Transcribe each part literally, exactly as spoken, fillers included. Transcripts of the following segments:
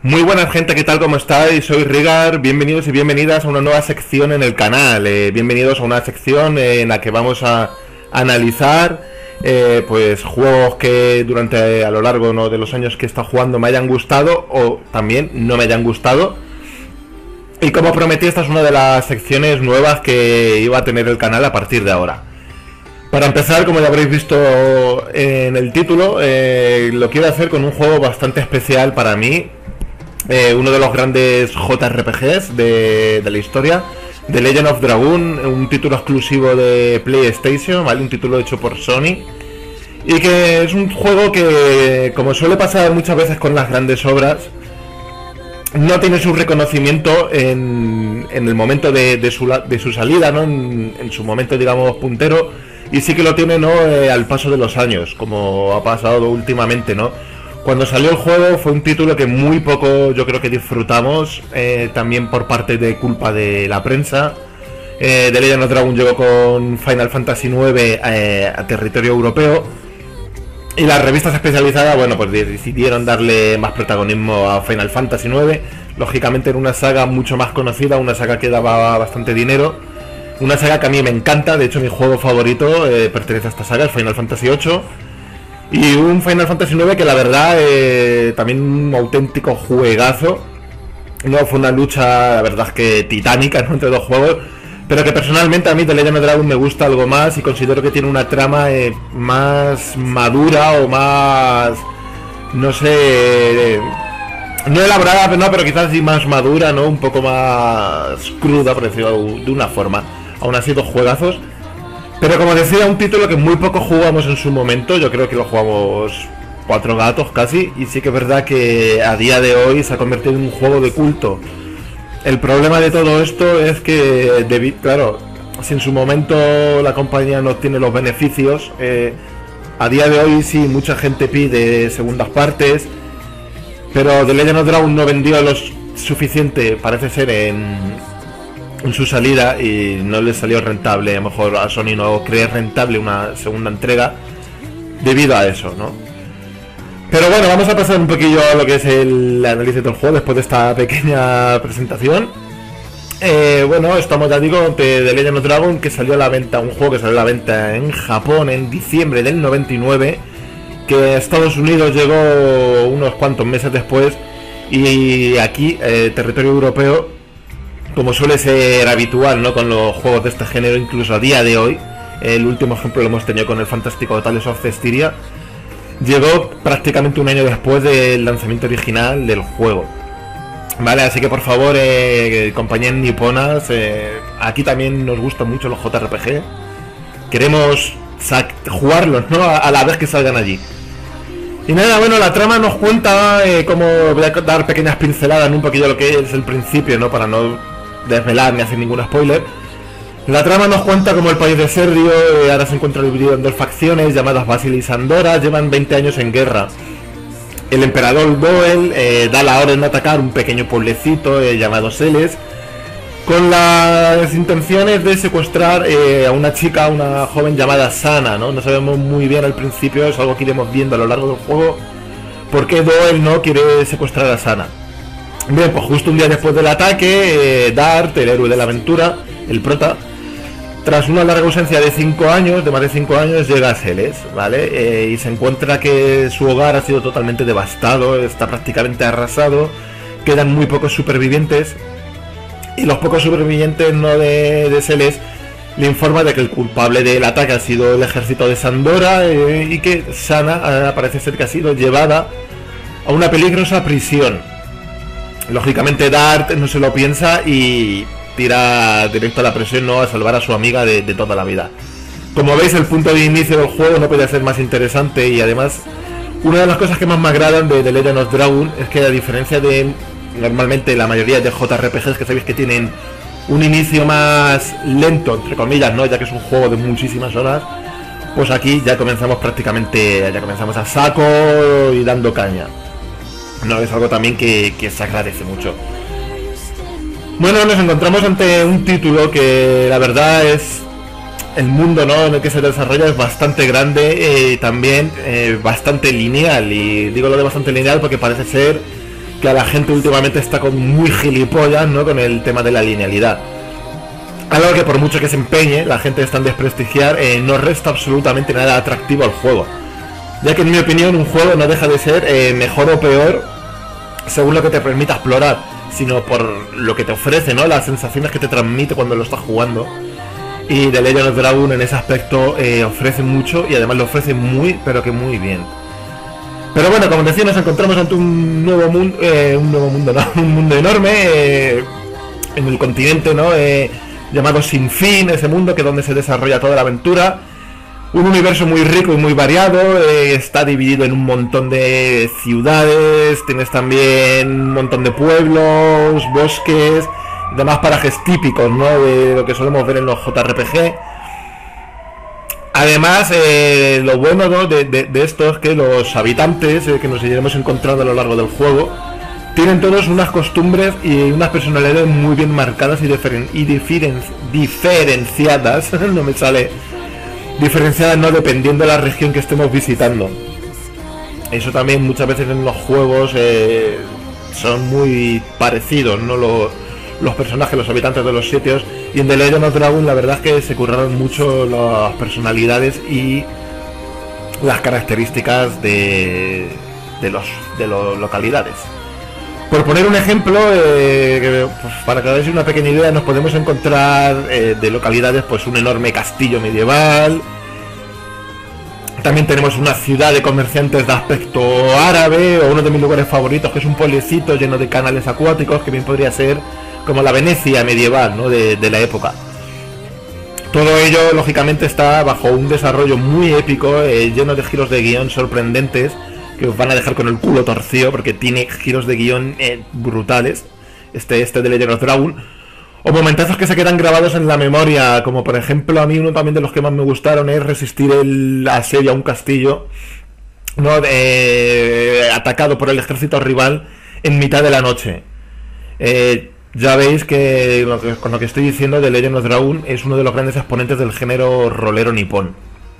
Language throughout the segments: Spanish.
Muy buenas gente, ¿qué tal? ¿Cómo estáis? Soy Rigar, bienvenidos y bienvenidas a una nueva sección en el canal. Eh, bienvenidos a una sección eh, en la que vamos a analizar eh, pues juegos que durante a lo largo ¿no? de los años que he estado jugando me hayan gustado o también no me hayan gustado. Y como prometí, esta es una de las secciones nuevas que iba a tener el canal a partir de ahora. Para empezar, como ya habréis visto en el título, eh, lo quiero hacer con un juego bastante especial para mí. Eh, uno de los grandes J R P Gs de, de la historia, The Legend of Dragoon, un título exclusivo de PlayStation, ¿vale? Un título hecho por Sony. Y que es un juego que, como suele pasar muchas veces con las grandes obras, no tiene su reconocimiento en, en el momento de, de, su, de su salida, ¿no? En, en su momento, digamos, puntero. Y sí que lo tiene, ¿no? Eh, al paso de los años, como ha pasado últimamente, ¿no? Cuando salió el juego fue un título que muy poco yo creo que disfrutamos, eh, también por parte de culpa de la prensa. Eh, The Legend of Dragoon llegó con Final Fantasy nueve eh, a territorio europeo y las revistas especializadas, bueno, pues decidieron darle más protagonismo a Final Fantasy nueve. Lógicamente era una saga mucho más conocida, una saga que daba bastante dinero, una saga que a mí me encanta. De hecho, mi juego favorito eh, pertenece a esta saga, el Final Fantasy ocho. Y un Final Fantasy nueve que la verdad eh, también un auténtico juegazo. No fue una lucha, la verdad es que titánica, ¿no? Entre dos juegos, pero que personalmente a mí The Legend of Dragoon me gusta algo más y considero que tiene una trama eh, más madura o más, no sé, eh, no elaborada, pero no, pero quizás sí más madura, ¿no? Un poco más cruda, por decirlo de una forma. Aún así, dos juegazos. Pero como decía, un título que muy poco jugamos en su momento. Yo creo que lo jugamos cuatro gatos casi. Y sí que es verdad que a día de hoy se ha convertido en un juego de culto. El problema de todo esto es que, debido, claro, si en su momento la compañía no tiene los beneficios, eh, a día de hoy sí mucha gente pide segundas partes. Pero The Legend of Dragoon no vendió lo suficiente, parece ser, en... en su salida y no le salió rentable. A lo mejor a Sony no cree rentable una segunda entrega debido a eso, ¿no? Pero bueno, vamos a pasar un poquillo a lo que es el análisis del juego después de esta pequeña presentación. Eh, bueno, estamos, ya digo, ante The Legend of Dragoon, que salió a la venta, un juego que salió a la venta en Japón en diciembre del noventa y nueve, que a Estados Unidos llegó unos cuantos meses después, y aquí, eh, territorio europeo, como suele ser habitual, ¿no? Con los juegos de este género, incluso a día de hoy, el último ejemplo lo hemos tenido con el fantástico Tales of Cestiria, llegó prácticamente un año después del lanzamiento original del juego. Vale, así que por favor, eh, compañías niponas, eh, aquí también nos gustan mucho los J R P G, queremos jugarlos, ¿no? A, a la vez que salgan allí. Y nada, bueno, la trama nos cuenta, eh, como voy a dar pequeñas pinceladas en un poquillo lo que es el principio, ¿no? Para no desvelar ni hacer ningún spoiler. La trama nos cuenta como el país de Serdio eh, ahora se encuentra dividido en dos facciones llamadas Basil y Sandora. Llevan veinte años en guerra. El emperador Doel eh, da la orden de atacar un pequeño pueblecito eh, llamado Seles, con las intenciones de secuestrar eh, a una chica, una joven llamada Sana, ¿no? No sabemos muy bien al principio, es algo que iremos viendo a lo largo del juego, por qué Doel no quiere secuestrar a Sana. Bien, pues justo un día después del ataque, eh, Dart, el héroe de la aventura, el prota, tras una larga ausencia de cinco años, de más de cinco años, llega a Seles, ¿vale? Eh, y se encuentra que su hogar ha sido totalmente devastado, está prácticamente arrasado, quedan muy pocos supervivientes. Y los pocos supervivientes, ¿no? de, de Seles le informa de que el culpable del ataque ha sido el ejército de Sandora, eh, y que Sana eh, parece ser que ha sido llevada a una peligrosa prisión. Lógicamente Dart no se lo piensa y tira directo a la prisión, ¿no? A salvar a su amiga de, de toda la vida. Como veis, el punto de inicio del juego no puede ser más interesante, y además una de las cosas que más me agradan de The Legend of Dragoon es que, a diferencia de normalmente la mayoría de J R P Gs que sabéis que tienen un inicio más lento, entre comillas, ¿no? Ya que es un juego de muchísimas horas, pues aquí ya comenzamos prácticamente, ya comenzamos a saco y dando caña. No, es algo también que, que se agradece mucho. Bueno, nos encontramos ante un título que la verdad es... El mundo, ¿no? en el que se desarrolla es bastante grande y eh, también eh, bastante lineal. Y digo lo de bastante lineal porque parece ser que a la gente últimamente está con muy gilipollas, ¿no? Con el tema de la linealidad. Algo que por mucho que se empeñe, la gente está en desprestigiar, eh, no resta absolutamente nada atractivo al juego. Ya que en mi opinión un juego no deja de ser eh, mejor o peor según lo que te permita explorar, sino por lo que te ofrece, ¿no? Las sensaciones que te transmite cuando lo estás jugando. Y The Legend of Dragoon en ese aspecto eh, ofrece mucho y además lo ofrece muy, pero que muy bien. Pero bueno, como decía, nos encontramos ante un nuevo mundo, eh, un nuevo mundo, ¿no? Un mundo enorme eh, en el continente, ¿no? Eh, llamado Sin Fin, ese mundo que es donde se desarrolla toda la aventura. Un universo muy rico y muy variado, eh, está dividido en un montón de ciudades, tienes también un montón de pueblos, bosques, demás parajes típicos, ¿no? De lo que solemos ver en los J R P G. Además, eh, lo bueno, ¿no? de, de, de esto es que los habitantes eh, que nos iremos encontrando a lo largo del juego tienen todos unas costumbres y unas personalidades muy bien marcadas y, diferen y diferen diferenciadas, no me sale, diferenciadas, ¿no? Dependiendo de la región que estemos visitando. Eso también muchas veces en los juegos eh, son muy parecidos, ¿no? Los, los personajes, los habitantes de los sitios. Y en The Legend of Dragoon la verdad es que se curraron mucho las personalidades y las características de, de los de las localidades. Por poner un ejemplo, eh, que, pues, para que hagáis una pequeña idea, nos podemos encontrar eh, de localidades pues un enorme castillo medieval. También tenemos una ciudad de comerciantes de aspecto árabe, o uno de mis lugares favoritos, que es un pueblecito lleno de canales acuáticos, que bien podría ser como la Venecia medieval, ¿no? de, de la época. Todo ello, lógicamente, está bajo un desarrollo muy épico, eh, lleno de giros de guión sorprendentes, que os van a dejar con el culo torcido, porque tiene giros de guión eh, brutales, este, este de Legend of Dragoon, o momentazos que se quedan grabados en la memoria, como por ejemplo, a mí uno también de los que más me gustaron es resistir el asedio a un castillo, ¿no? eh, atacado por el ejército rival en mitad de la noche. Eh, ya veis que, lo que con lo que estoy diciendo, The Legend of Dragoon es uno de los grandes exponentes del género rolero nipón.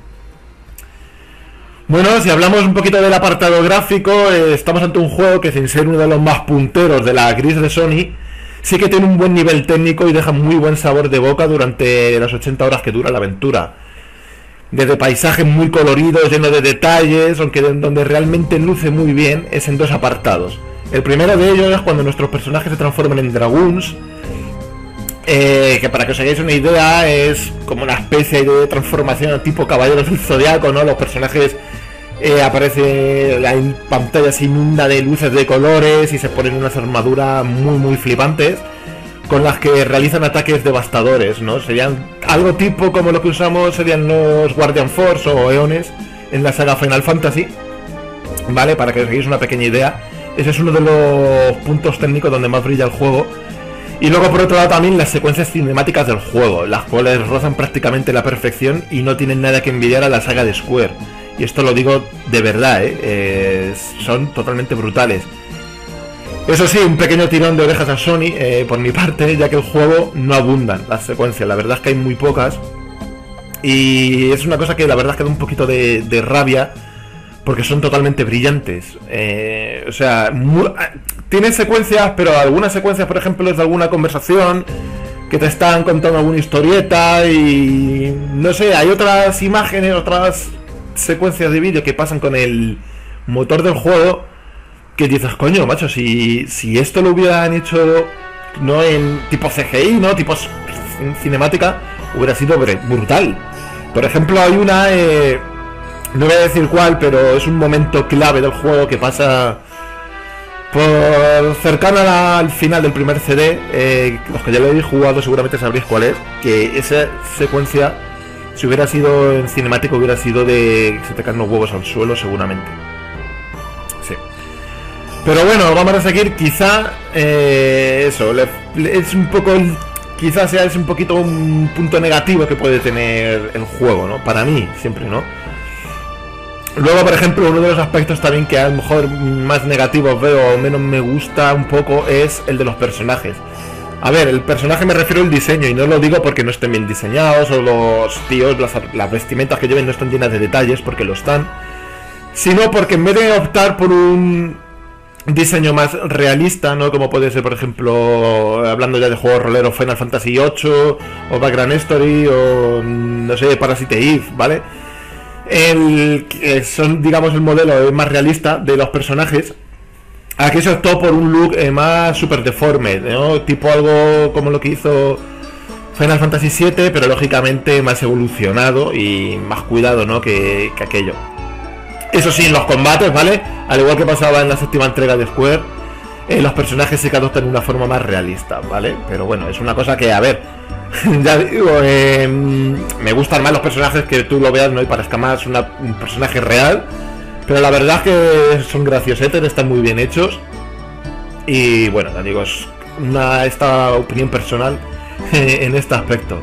Bueno, si hablamos un poquito del apartado gráfico, eh, estamos ante un juego que, sin ser uno de los más punteros de la gris de Sony, sí que tiene un buen nivel técnico y deja muy buen sabor de boca durante las ochenta horas que dura la aventura. Desde paisajes muy coloridos, llenos de detalles, aunque de donde realmente luce muy bien es en dos apartados. El primero de ellos es cuando nuestros personajes se transforman en dragoons, eh, que para que os hagáis una idea es como una especie de transformación tipo Caballeros del Zodiaco, ¿no? Los personajes eh, aparecen, la pantalla se inunda de luces de colores y se ponen unas armaduras muy muy flipantes con las que realizan ataques devastadores, ¿no? Serían algo tipo como lo que usamos serían los Guardian Force o Eones en la saga Final Fantasy, ¿vale? Para que os hagáis una pequeña idea. Ese es uno de los puntos técnicos donde más brilla el juego. Y luego por otro lado también las secuencias cinemáticas del juego, las cuales rozan prácticamente la perfección y no tienen nada que envidiar a la saga de Square. Y esto lo digo de verdad, ¿eh? Eh, son totalmente brutales. Eso sí, un pequeño tirón de orejas a Sony, eh, por mi parte, ya que el juego no abundan las secuencias, la verdad es que hay muy pocas. Y es una cosa que la verdad es que da un poquito de, de rabia, porque son totalmente brillantes. Eh, o sea, muy, tienen secuencias, pero algunas secuencias, por ejemplo, es de alguna conversación que te están contando alguna historieta y no sé, hay otras imágenes, otras secuencias de vídeo que pasan con el motor del juego que dices, coño, macho, si, si esto lo hubieran hecho no en tipo C G I, no tipo cinemática, hubiera sido brutal. Por ejemplo, hay una, eh, no voy a decir cuál, pero es un momento clave del juego que pasa por cercano al final del primer C D. Eh, los que ya lo habéis jugado seguramente sabréis cuál es, que esa secuencia, si hubiera sido en cinemático, hubiera sido de que se te caen los huevos al suelo seguramente. Sí. Pero bueno, vamos a seguir. Quizá eh, eso le, le, es un poco, quizás sea es un poquito un punto negativo que puede tener el juego, ¿no? Para mí siempre, ¿no? Luego, por ejemplo, uno de los aspectos también que a lo mejor más negativos veo o menos me gusta un poco es el de los personajes. A ver, el personaje me refiero al diseño, y no lo digo porque no estén bien diseñados o los tíos, las, las vestimentas que lleven no están llenas de detalles, porque lo están, sino porque en vez de optar por un diseño más realista, ¿no? Como puede ser, por ejemplo, hablando ya de juegos roleros, Final Fantasy ocho, o Background Story, o no sé, Parasite Eve, ¿vale? El, que son, digamos, el modelo más realista de los personajes. Aquí se optó por un look eh, más super deforme, ¿no? Tipo algo como lo que hizo Final Fantasy siete, pero lógicamente más evolucionado y más cuidado, ¿no? Que, que aquello. Eso sí, en los combates, ¿vale? Al igual que pasaba en la séptima entrega de Square, eh, los personajes se que adoptan de una forma más realista, ¿vale? Pero bueno, es una cosa que, a ver, ya digo, eh, me gustan más los personajes que tú lo veas, ¿no? Y parezca más una, un personaje real. Pero la verdad es que son graciosetes, están muy bien hechos. Y bueno, ya digo, es una, esta opinión personal en este aspecto.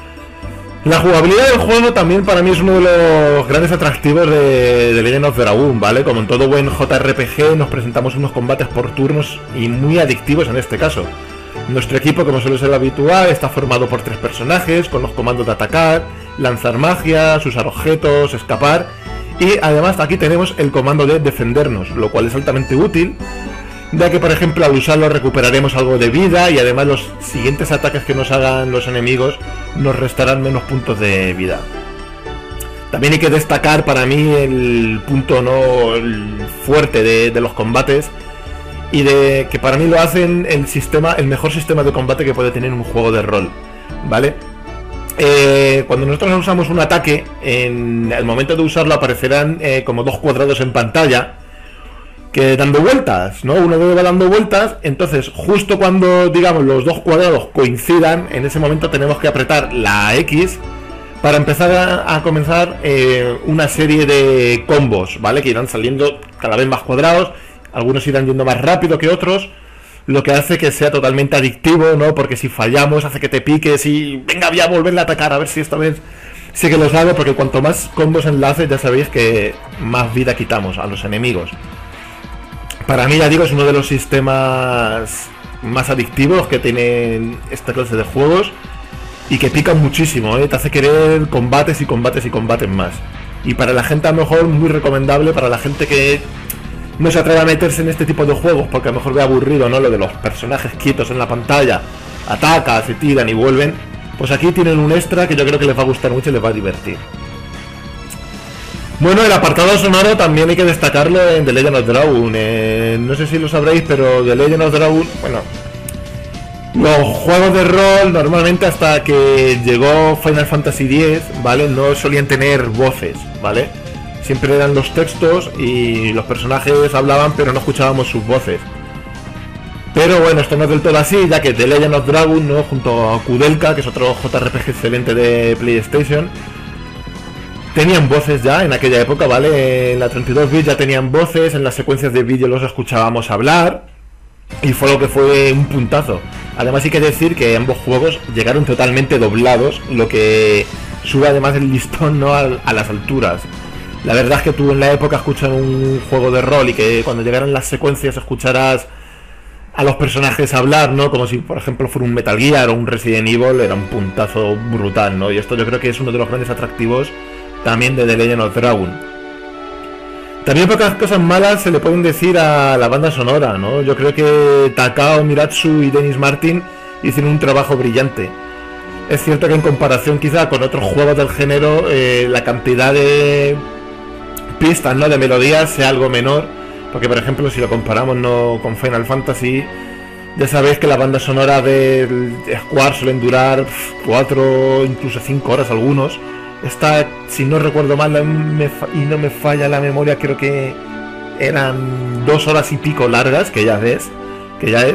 La jugabilidad del juego también para mí es uno de los grandes atractivos de, de Legend of Dragoon, ¿vale? Como en todo buen J R P G nos presentamos unos combates por turnos y muy adictivos en este caso. Nuestro equipo, como suele ser habitual, está formado por tres personajes con los comandos de atacar, lanzar magia, usar objetos, escapar. Y además aquí tenemos el comando de defendernos, lo cual es altamente útil, ya que por ejemplo al usarlo recuperaremos algo de vida y además los siguientes ataques que nos hagan los enemigos nos restarán menos puntos de vida. También hay que destacar para mí el punto no el fuerte de, de los combates, y de que para mí lo hacen el sistema, el mejor sistema de combate que puede tener un juego de rol, ¿vale? Eh, cuando nosotros usamos un ataque, en el momento de usarlo aparecerán eh, como dos cuadrados en pantalla que dando vueltas, ¿no? Uno va dando vueltas, entonces justo cuando, digamos, los dos cuadrados coincidan, en ese momento tenemos que apretar la X para empezar a, a comenzar eh, una serie de combos, ¿vale? Que irán saliendo cada vez más cuadrados, algunos irán yendo más rápido que otros, lo que hace que sea totalmente adictivo, ¿no? Porque si fallamos hace que te piques y venga, voy a volverle a atacar, a ver si esta vez sí que los hago, porque cuanto más combos enlaces ya sabéis que más vida quitamos a los enemigos. Para mí, ya digo, es uno de los sistemas más adictivos que tienen esta clase de juegos y que pican muchísimo, ¿eh? Te hace querer combates y combates y combates más. Y para la gente a lo mejor muy recomendable, para la gente que no se atreve a meterse en este tipo de juegos porque a lo mejor ve aburrido, ¿no? Lo de los personajes quietos en la pantalla, atacan, se tiran y vuelven. Pues aquí tienen un extra que yo creo que les va a gustar mucho y les va a divertir. Bueno, el apartado sonoro también hay que destacarlo en The Legend of Dragoon. Eh, no sé si lo sabréis, pero The Legend of Dragoon, bueno, los juegos de rol normalmente hasta que llegó Final Fantasy diez, ¿vale? No solían tener voces, ¿vale? Siempre eran los textos y los personajes hablaban, pero no escuchábamos sus voces. Pero bueno, esto no es del todo así, ya que The Legend of Dragoon, ¿no? Junto a Kudelka, que es otro J R P G excelente de PlayStation, tenían voces ya en aquella época, ¿vale? En la treinta y dos bits ya tenían voces, en las secuencias de vídeo los escuchábamos hablar, y fue lo que fue un puntazo. Además hay que decir que ambos juegos llegaron totalmente doblados, lo que sube además el listón, ¿no? a, a las alturas. La verdad es que tú en la época escuchar un juego de rol y que cuando llegaran las secuencias escucharás a los personajes hablar, ¿no? Como si por ejemplo fuera un Metal Gear o un Resident Evil, era un puntazo brutal, ¿no? Y esto yo creo que es uno de los grandes atractivos también de The Legend of Dragoon. También pocas cosas malas se le pueden decir a la banda sonora, ¿no? Yo creo que Takao Miratsu y Dennis Martin hicieron un trabajo brillante. Es cierto que en comparación quizá con otros juegos del género, eh, la cantidad de pistas, ¿no? de melodías sea algo menor, porque por ejemplo si lo comparamos, ¿no? con Final Fantasy, ya sabéis que las bandas sonoras del Square suelen durar cuatro, incluso cinco horas algunos. Esta, si no recuerdo mal me y no me falla la memoria, creo que eran dos horas y pico largas, que ya ves, que ya es.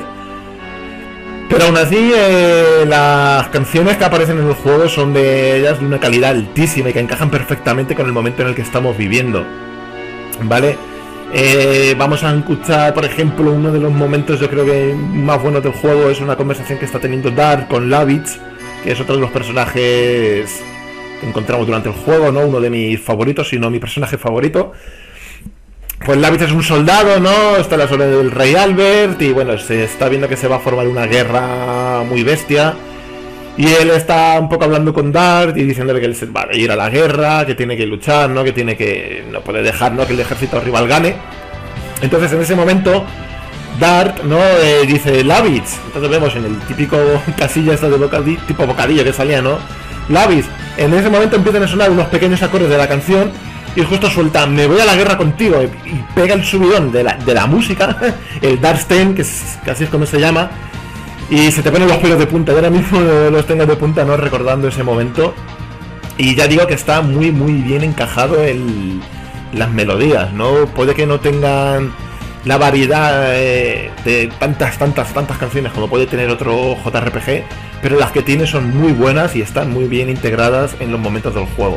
Pero aún así, eh, las canciones que aparecen en el juego son de ellas de una calidad altísima y que encajan perfectamente con el momento en el que estamos viviendo, ¿vale? Eh, vamos a escuchar, por ejemplo, uno de los momentos yo creo que más buenos del juego es una conversación que está teniendo Dark con Lavitz, que es otro de los personajes que encontramos durante el juego, ¿no? Uno de mis favoritos, si no mi personaje favorito. Pues Lavitz es un soldado, ¿no? Está en la zona del Rey Albert y bueno, se está viendo que se va a formar una guerra muy bestia. Y él está un poco hablando con Dart y diciéndole que él se va a ir a la guerra, que tiene que luchar, ¿no? Que tiene que... no puede dejar, ¿no? que el ejército rival gane. Entonces en ese momento Dart, ¿no? Eh, dice Lavitz. Entonces vemos en el típico casilla esta de bocadillo, tipo bocadillo que salía, ¿no? Lavitz. En ese momento empiezan a sonar unos pequeños acordes de la canción y justo suelta me voy a la guerra contigo y pega el subidón de la, de la música, el Darkstein, que, es, que así es como se llama, y se te ponen los pelos de punta. Yo ahora mismo los tengo de punta, ¿no? Recordando ese momento. Y ya digo que está muy muy bien encajado el, las melodías, ¿no? Puede que no tengan la variedad eh, de tantas, tantas, tantas canciones como puede tener otro J R P G, pero las que tiene son muy buenas y están muy bien integradas en los momentos del juego.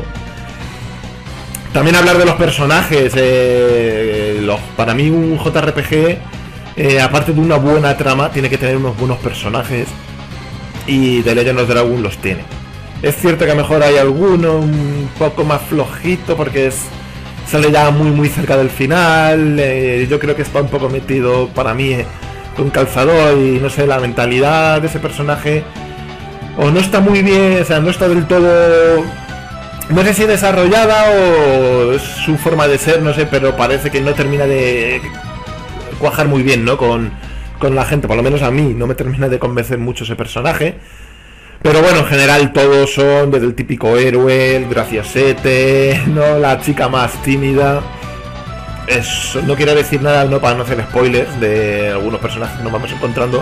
También hablar de los personajes, eh, los, para mí un J R P G, eh, aparte de una buena trama, tiene que tener unos buenos personajes, y The Legend of Dragoon los tiene. Es cierto que a lo mejor hay alguno un poco más flojito porque es, sale ya muy muy cerca del final, eh, yo creo que está un poco metido para mí eh, con calzador, y no sé, la mentalidad de ese personaje o no está muy bien, o sea, no está del todo, no sé si desarrollada o es su forma de ser, no sé, pero parece que no termina de cuajar muy bien, ¿no? Con, con la gente, por lo menos a mí no me termina de convencer mucho ese personaje. Pero bueno, en general todos son desde el típico héroe, el graciosete, ¿no? La chica más tímida. Eso, no quiero decir nada, no, para no hacer spoilers de algunos personajes que nos vamos encontrando,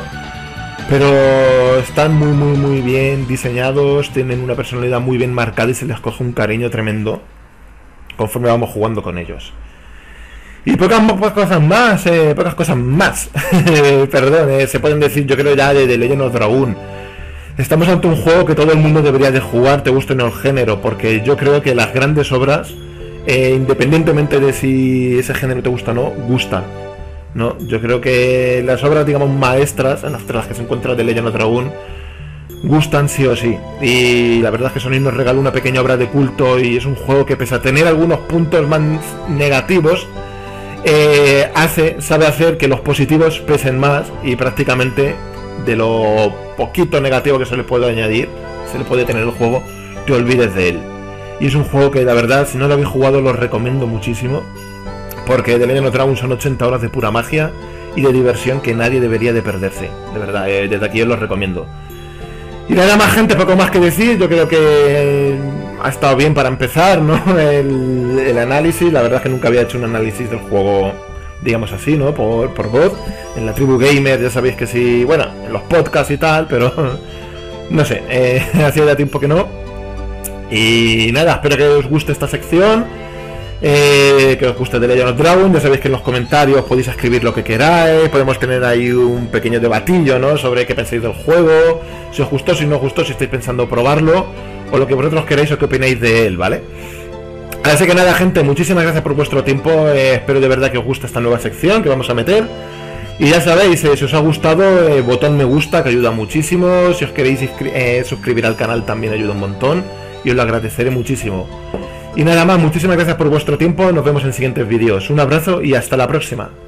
pero están muy muy muy bien diseñados, tienen una personalidad muy bien marcada y se les coge un cariño tremendo conforme vamos jugando con ellos. Y pocas, pocas cosas más, eh, pocas cosas más, perdón, eh, se pueden decir, yo creo ya de The Legend of Dragoon. Estamos ante un juego que todo el mundo debería de jugar, te guste o no el género, porque yo creo que las grandes obras, eh, independientemente de si ese género te gusta o no, gustan, ¿no? Yo creo que las obras, digamos, maestras, entre las que se encuentra The Legend of Dragoon, gustan sí o sí. Y la verdad es que Sony nos regaló una pequeña obra de culto, y es un juego que, pese a tener algunos puntos más negativos, eh, hace, sabe hacer que los positivos pesen más, y prácticamente de lo poquito negativo que se le puede añadir, se le puede tener el juego, te olvides de él. Y es un juego que, la verdad, si no lo habéis jugado, lo recomiendo muchísimo, porque The Legend of Dragoon son ochenta horas de pura magia y de diversión que nadie debería de perderse, de verdad, eh, desde aquí os lo recomiendo. Y nada más, gente, poco más que decir. Yo creo que eh, ha estado bien para empezar, ¿no? El, el análisis, la verdad es que nunca había hecho un análisis del juego, digamos así, ¿no? Por, por voz. En la tribu gamer ya sabéis que sí, bueno, en los podcasts y tal, pero no sé, eh, hacía ya tiempo que no. Y nada, espero que os guste esta sección, eh, que os guste The Legend of Dragoon. Ya sabéis que en los comentarios podéis escribir lo que queráis, podemos tener ahí un pequeño debatillo, ¿no? Sobre qué pensáis del juego, si os gustó, si no os gustó, si estáis pensando probarlo, o lo que vosotros queráis o qué opináis de él, ¿vale? Así que nada, gente, muchísimas gracias por vuestro tiempo, eh, espero de verdad que os guste esta nueva sección que vamos a meter. Y ya sabéis, eh, si os ha gustado, eh, botón me gusta, que ayuda muchísimo. Si os queréis eh, suscribir al canal también ayuda un montón, y os lo agradeceré muchísimo. Y nada más, muchísimas gracias por vuestro tiempo, nos vemos en siguientes vídeos. Un abrazo y hasta la próxima.